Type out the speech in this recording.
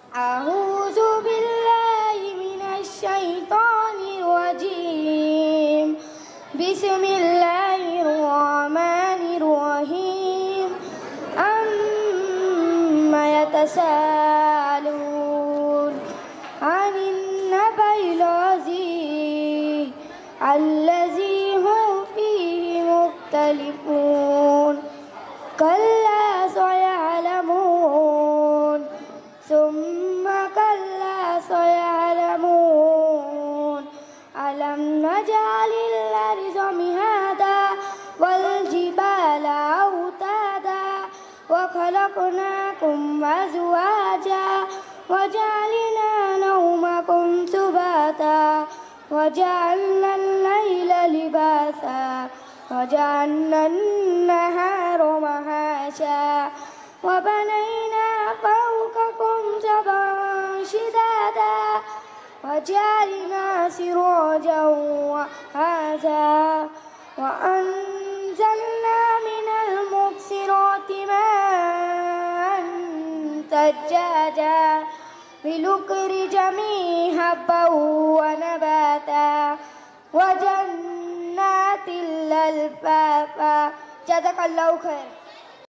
أعوذ بالله من الشيطان الرجيم. بسم الله الرحمن الرحيم. أما يتساءلون عن النبأ العظيم الذي هم فيه مختلفون. كلا سيعلمون ثم كلا سيعلمون. ألم نجعل الأرض مهادا والجبال أوتادا وخلقناكم أزواجا وجعلنا نومكم سباتا وجعلنا الليل لباسا وجعلنا النهار معاشا وبنينا فوقكم سبعا شدادا وجعلنا سراجا وهاجا وأنزلنا من المعصرات ماء ثجاجا لنخرج به حبا ونباتا وجنات ألفافا. جزاك الله خير.